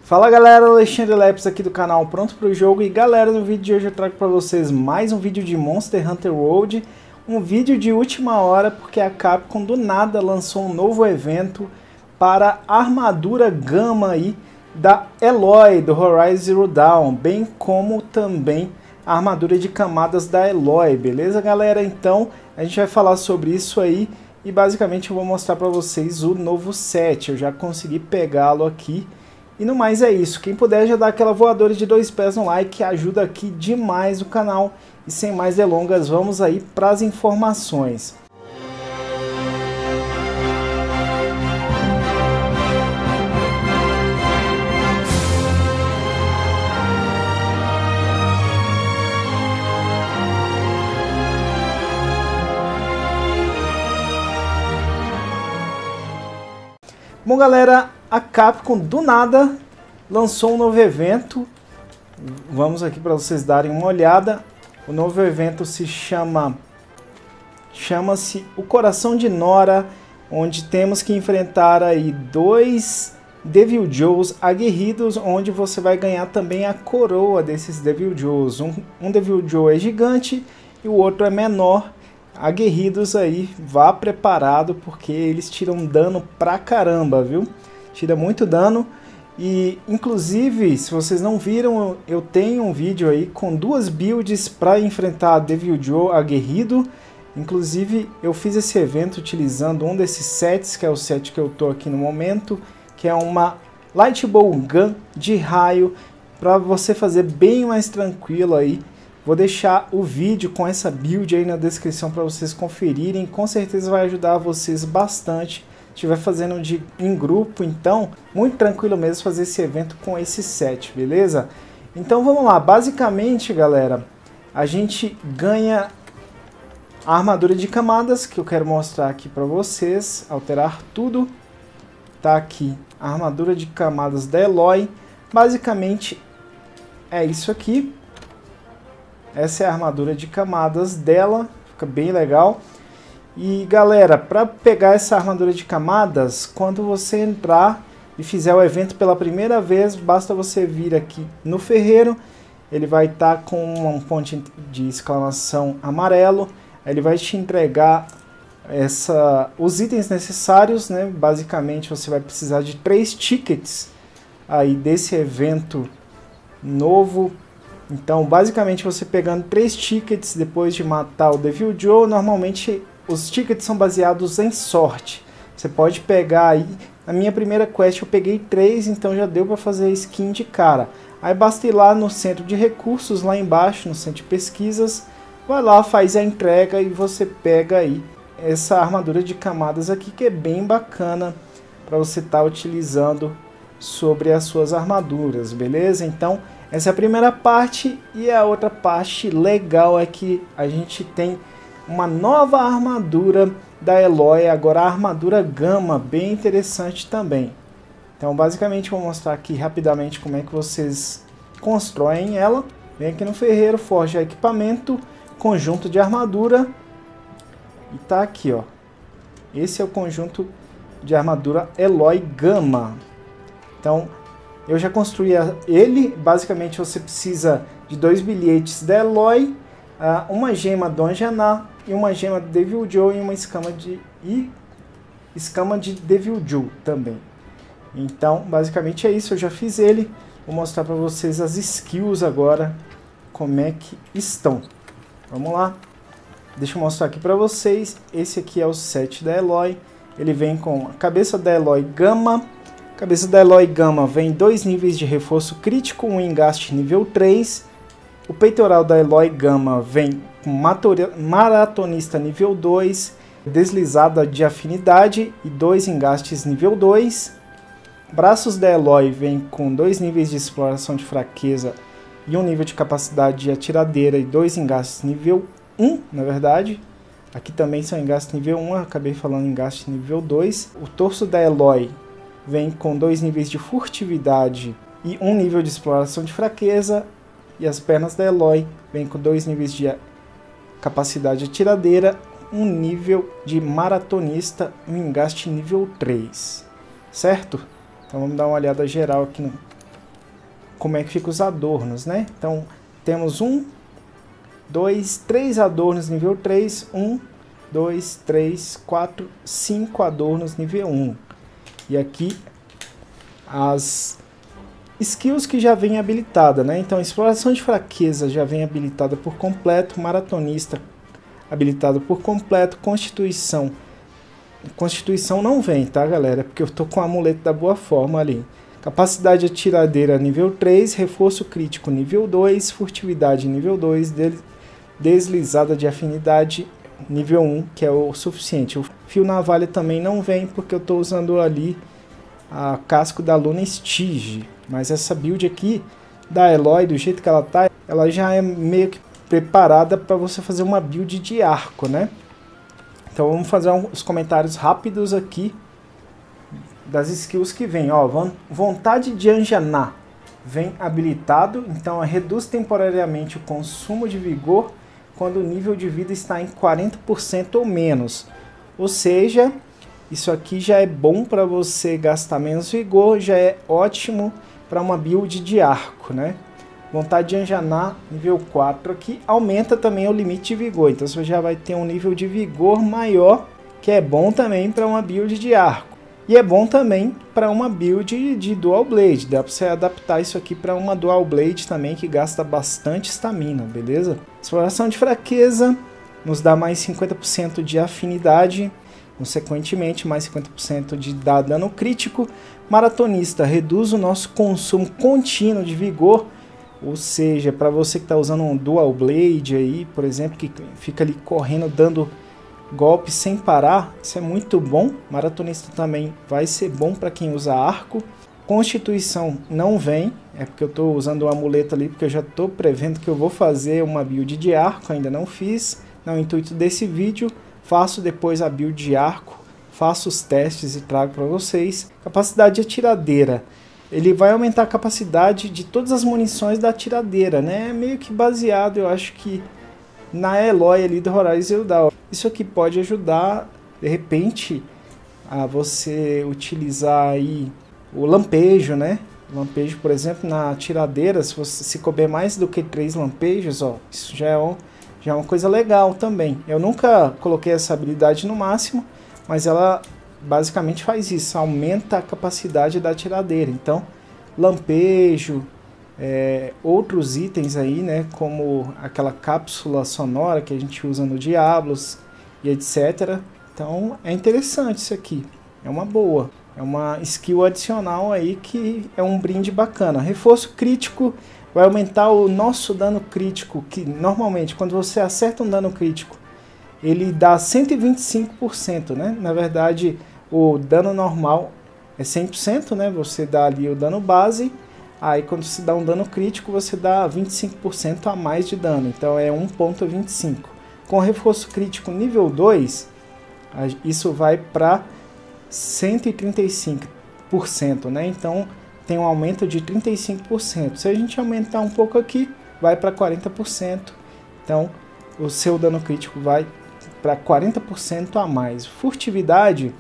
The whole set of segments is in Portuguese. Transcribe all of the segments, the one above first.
Fala galera, Alexandre Lepes aqui do canal Pronto Pro Jogo. E galera, no vídeo de hoje eu trago para vocês mais um vídeo de Monster Hunter World. Um vídeo de última hora porque a Capcom do nada lançou um novo evento para a armadura Gama aí da Aloy do Horizon Zero Dawn, bem como também a armadura de camadas da Aloy, beleza galera? Então a gente vai falar sobre isso aí e basicamente eu vou mostrar para vocês o novo set. Eu já consegui pegá-lo aqui. E no mais é isso, quem puder já dá aquela voadora de 2 pés no like, que ajuda aqui demais o canal. E sem mais delongas, vamos aí para as informações. Bom galera, a Capcom do nada lançou um novo evento. Vamos aqui para vocês darem uma olhada. O novo evento chama-se O Coração de Nora, onde temos que enfrentar aí 2 Deviljhoos aguerridos, onde você vai ganhar também a coroa desses Deviljhoos. Um Deviljhoo é gigante e o outro é menor. Aguerridos aí, vá preparado porque eles tiram dano pra caramba, viu? Tira muito dano. E inclusive, se vocês não viram, eu tenho um vídeo aí com 2 builds para enfrentar Deviljhoo aguerrido. Inclusive eu fiz esse evento utilizando um desses sets, que é o set que eu tô aqui no momento, que é uma Lightbow Gun de raio, para você fazer bem mais tranquilo aí. Vou deixar o vídeo com essa build aí na descrição para vocês conferirem. Com certeza vai ajudar vocês bastante. Estiver fazendo em grupo, então muito tranquilo mesmo fazer esse evento com esse set, beleza? Então vamos lá, basicamente galera, a gente ganha a armadura de camadas, que eu quero mostrar aqui para vocês, alterar tudo. Tá aqui a armadura de camadas da Aloy, basicamente é isso aqui. Essa é a armadura de camadas dela, fica bem legal. E galera, para pegar essa armadura de camadas, quando você entrar e fizer o evento pela primeira vez, basta você vir aqui no ferreiro. Ele vai estar com um ponto de exclamação amarelo. Ele vai te entregar os itens necessários, né? Basicamente você vai precisar de 3 tickets aí desse evento novo. Então, basicamente, você pegando 3 tickets depois de matar o Deviljhoo, normalmente os tickets são baseados em sorte. Você pode pegar aí, na minha primeira quest eu peguei 3, então já deu para fazer a skin de cara. Aí basta ir lá no centro de recursos, lá embaixo, no centro de pesquisas, vai lá, faz a entrega e você pega aí essa armadura de camadas aqui, que é bem bacana para você estar utilizando sobre as suas armaduras, beleza? Então, essa é a primeira parte, e a outra parte legal é que a gente tem uma nova armadura da Aloy, agora a armadura Gama, bem interessante também. Então basicamente vou mostrar aqui rapidamente como é que vocês constroem ela. Vem aqui no ferreiro, forja equipamento, conjunto de armadura, e tá aqui ó. Esse é o conjunto de armadura Aloy Gama. Então eu já construí ele. Basicamente você precisa de 2 bilhetes da Aloy, uma gema do Anjanath e uma gema de Deviljhoo e uma escama de Deviljhoo também. Então basicamente é isso, eu já fiz ele. Vou mostrar para vocês as skills agora, como é que estão. Vamos lá, deixa eu mostrar aqui para vocês. Esse aqui é o set da Aloy. Ele vem com a cabeça da Aloy Gama. Cabeça da Aloy Gama vem 2 níveis de reforço crítico, um engaste nível 3. O peitoral da Aloy Gama vem com maratonista nível 2, deslizada de afinidade e 2 engastes nível 2. Braços da Aloy vem com 2 níveis de exploração de fraqueza e 1 nível de capacidade de atiradeira e 2 engastes nível 1, na verdade. Aqui também são engastes nível 1, eu acabei falando engaste nível 2. O torso da Aloy vem com 2 níveis de furtividade e 1 nível de exploração de fraqueza. E as pernas da Aloy vem com 2 níveis de capacidade de atiradeira, 1 nível de maratonista e um engaste nível 3. Certo? Então vamos dar uma olhada geral aqui como é que ficam os adornos, né? Então, temos 1, 2, 3 adornos nível 3, 1, 2, 3, 4, 5 adornos nível 1. E aqui as skills que já vem habilitada, né? Então, exploração de fraqueza já vem habilitada por completo, maratonista habilitado por completo, constituição não vem, tá, galera? Porque eu tô com o amuleto da boa forma ali. Capacidade atiradeira nível 3, reforço crítico nível 2, furtividade nível 2, deslizada de afinidade nível 1, que é o suficiente. O fio navalha também não vem, porque eu tô usando ali a casco da Luna Stige. Mas essa build aqui da Eloy, do jeito que ela tá, ela já é meio que preparada para você fazer uma build de arco, né? Então vamos fazer uns comentários rápidos aqui das skills que vem. Ó, vontade de Anjana vem habilitado, então reduz temporariamente o consumo de vigor quando o nível de vida está em 40% ou menos. Ou seja, isso aqui já é bom para você gastar menos vigor, já é ótimo para uma build de arco, né? Vontade de Anjana, nível 4 aqui, aumenta também o limite de vigor. Então você já vai ter um nível de vigor maior, que é bom também para uma build de arco. E é bom também para uma build de Dual Blade. Dá para você adaptar isso aqui para uma Dual Blade também, que gasta bastante estamina, beleza? Exploração de fraqueza nos dá mais 50% de afinidade, consequentemente mais 50% de dano crítico. Maratonista reduz o nosso consumo contínuo de vigor. Ou seja, para você que está usando um Dual Blade aí, por exemplo, que fica ali correndo, dando golpes sem parar, isso é muito bom. Maratonista também vai ser bom para quem usa arco. Constituição não vem, é porque eu estou usando o amuleto ali, porque eu já estou prevendo que eu vou fazer uma build de arco, ainda não fiz. No intuito desse vídeo, faço depois a build de arco, faço os testes e trago para vocês. Capacidade de atiradeira. Ele vai aumentar a capacidade de todas as munições da atiradeira, né? É meio que baseado, eu acho que na Eloy ali do Horizon Zero Dawn. Isso aqui pode ajudar, de repente, a você utilizar aí o lampejo, né? Lampejo, por exemplo, na atiradeira, se você couber mais do que 3 lampejos, ó, isso já é uma coisa legal também. Eu nunca coloquei essa habilidade no máximo, mas ela basicamente faz isso, aumenta a capacidade da atiradeira. Então, lampejo, outros itens aí, né, como aquela cápsula sonora que a gente usa no Diablos e etc. Então, é interessante isso aqui, é uma boa, é uma skill adicional aí que é um brinde bacana. Reforço crítico vai aumentar o nosso dano crítico, que normalmente quando você acerta um dano crítico, ele dá 125%, né? Na verdade, o dano normal é 100%, né? Você dá ali o dano base, aí quando você dá um dano crítico, você dá 25% a mais de dano, então é 1.25. Com reforço crítico nível 2, isso vai para 135%, né? Então tem um aumento de 35%. Se a gente aumentar um pouco aqui, vai para 40%. Então o seu dano crítico vai para 40% a mais. Furtividade,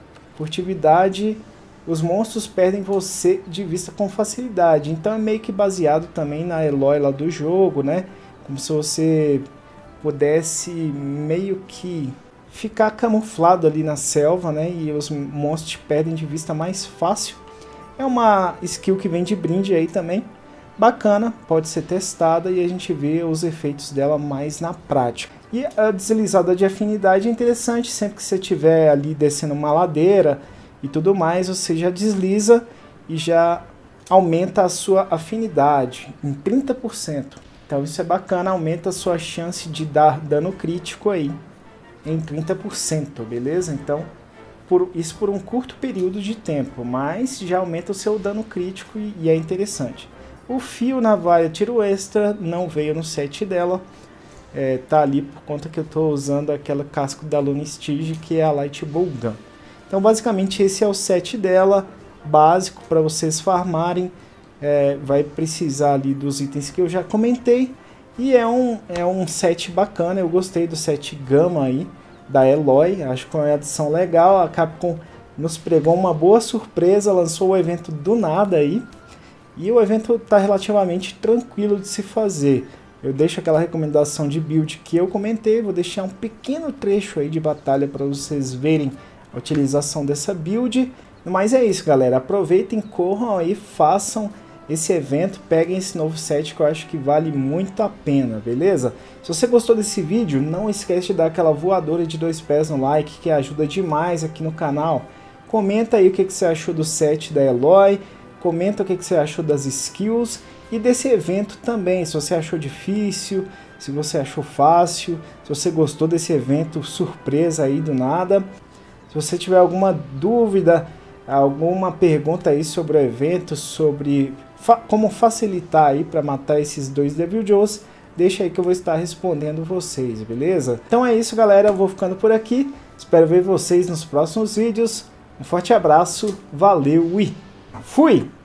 os monstros perdem você de vista com facilidade. Então é meio que baseado também na Eloy lá do jogo, né? Como se você pudesse meio que ficar camuflado ali na selva, né? E os monstros te perdem de vista mais fácil. É uma skill que vem de brinde aí também. Bacana, pode ser testada e a gente vê os efeitos dela mais na prática. E a deslizada de afinidade é interessante, sempre que você estiver ali descendo uma ladeira e tudo mais, você já desliza e já aumenta a sua afinidade em 30%. Então isso é bacana, aumenta a sua chance de dar dano crítico aí em 30%, beleza? Então isso por um curto período de tempo, mas já aumenta o seu dano crítico e é interessante. O fio navalha tiro extra não veio no set dela, tá ali por conta que eu estou usando aquela casco da Luna Stige, que é a Light Bow Gun. Então basicamente esse é o set dela, básico para vocês farmarem. Vai precisar ali dos itens que eu já comentei, e é um set bacana. Eu gostei do set Gama aí da Eloy, acho que é uma adição legal. A Capcom nos pregou uma boa surpresa, lançou o evento do nada aí, e o evento está relativamente tranquilo de se fazer. Eu deixo aquela recomendação de build que eu comentei, vou deixar um pequeno trecho aí de batalha para vocês verem a utilização dessa build. Mas é isso, galera, aproveitem, corram aí, façam esse evento, peguem esse novo set que eu acho que vale muito a pena, beleza? Se você gostou desse vídeo, não esquece de dar aquela voadora de 2 pés no like, que ajuda demais aqui no canal. Comenta aí o que você achou do set da Eloy, comenta o que você achou das skills e desse evento também, se você achou difícil, se você achou fácil, se você gostou desse evento surpresa aí do nada. Se você tiver alguma dúvida, alguma pergunta aí sobre o evento, sobre como facilitar aí para matar esses 2 Deviljhoos, deixa aí que eu vou estar respondendo vocês, beleza? Então é isso, galera, eu vou ficando por aqui, espero ver vocês nos próximos vídeos, um forte abraço, valeu e fui!